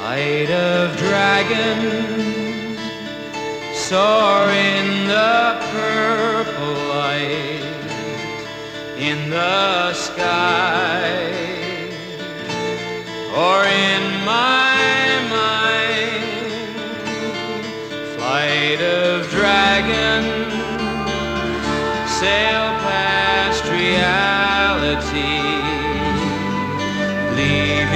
Flight of dragons soar in the purple light in the sky, or in my mind. Flight of dragons sail past reality, leave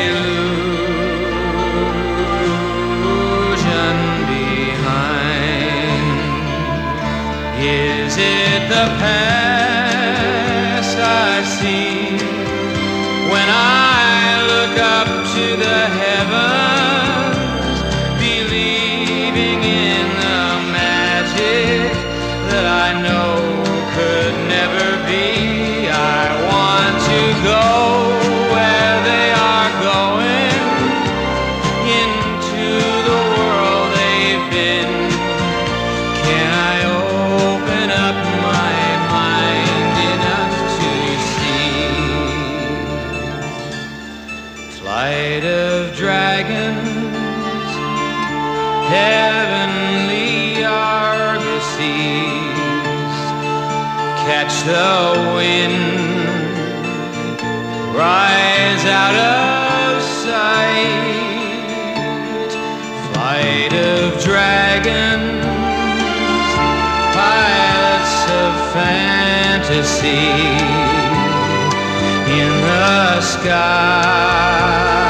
illusion behind. Is it the past I see when I look up to the heavens, believing in the magic that I know could never be? I want to go where they are going, into the world they've been. Can I open up my mind enough to see? Flight of dragons, heavenly argosies, catch the wind, rise out of sight. Flight of dragons, pilots of fantasy in the sky.